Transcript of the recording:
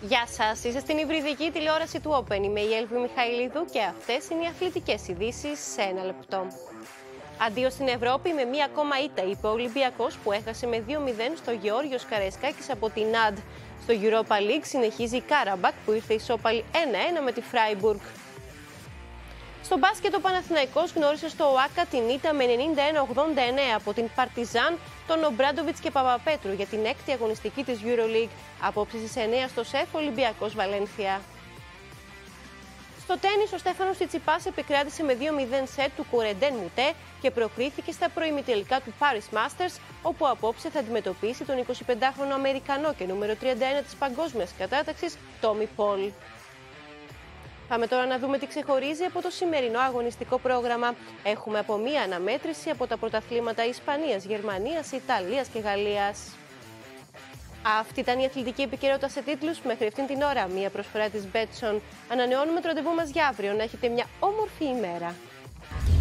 Γεια σας, είστε στην υβριδική τηλεόραση του Open. Είμαι η Έλβη Μιχαηλίδου και αυτές είναι οι αθλητικές ειδήσεις σε ένα λεπτό. Αντίο στην Ευρώπη με μία ακόμα ήττα, είπε ο Ολυμπιακός που έχασε με 2-0 στο Γεώργιος Καραϊσκάκης από την ΑΝΤ. Στο Europa League συνεχίζει η Κάραμπακ που ήρθε ισόπαλη 1-1 με τη Φράιμπουργκ. Στο μπάσκετ ο Παναθηναϊκός γνώρισε στο ΟΑΚΑ την ήττα με 91-89 από την Παρτιζάν, τον Ομπράντοβιτς και Παπαπέτρου για την 6η αγωνιστική της EuroLeague. Απόψε στις 9 στο ΣΕΦ Ολυμπιακός Βαλένθια. Στο τένις ο Στέφανος Τσιτσιπάς επικράτησε με 2-0 σετ του Κουρεντέν Μουτέ και προκρίθηκε στα προημιτελικά του Paris Masters, όπου απόψε θα αντιμετωπίσει τον 25χρονο Αμερικανό και νούμερο 31 της παγκόσμιας κατάταξης, Τόμι Πολ. Πάμε τώρα να δούμε τι ξεχωρίζει από το σημερινό αγωνιστικό πρόγραμμα. Έχουμε από μία αναμέτρηση από τα πρωταθλήματα Ισπανίας, Γερμανίας, Ιταλίας και Γαλλίας. Αυτή ήταν η αθλητική επικαιρότητα σε τίτλους μέχρι αυτήν την ώρα. Μία προσφορά της Betson. Ανανεώνουμε το ραντεβού μας για αύριο. Να έχετε μια όμορφη ημέρα.